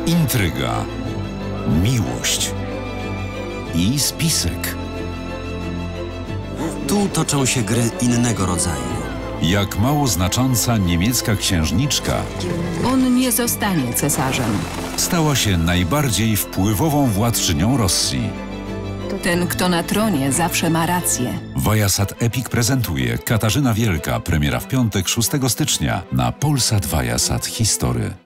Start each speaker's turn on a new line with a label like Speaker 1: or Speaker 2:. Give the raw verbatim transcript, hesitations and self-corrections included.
Speaker 1: Intryga, miłość i spisek.
Speaker 2: Tu toczą się gry innego rodzaju.
Speaker 1: Jak mało znacząca niemiecka księżniczka
Speaker 3: On nie zostanie cesarzem.
Speaker 1: stała się najbardziej wpływową władczynią Rosji.
Speaker 3: Ten, kto na tronie, zawsze ma rację.
Speaker 1: Viasat Epic prezentuje Katarzyna Wielka, premiera w piątek szóstego stycznia na Polsat Viasat History.